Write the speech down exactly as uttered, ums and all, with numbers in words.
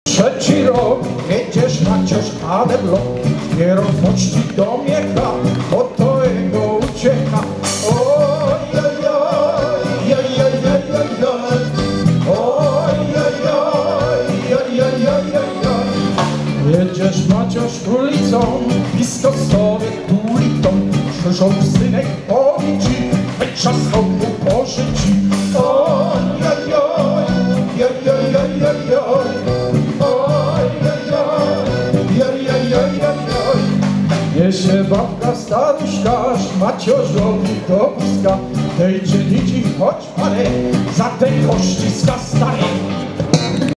Trzeci rok jedziesz Maciuś, ale blok nie rozpoczci do miecha, bo to jego ucieka. Oj, oj, oj, oj, oj, oj, oj, oj, oj, oj, oj, oj, oj. Jedziesz Maciuś ulicą, blisko sobie tulitą, krzyżą synek powie ci, wyczasnął mu po życiu. Oj, oj, oj, oj, oj, oj, oj, oj. Niesie babka staruszka, Maciorzowi do wózka, dejcie dzieci, chodź panie, za te kościska stare.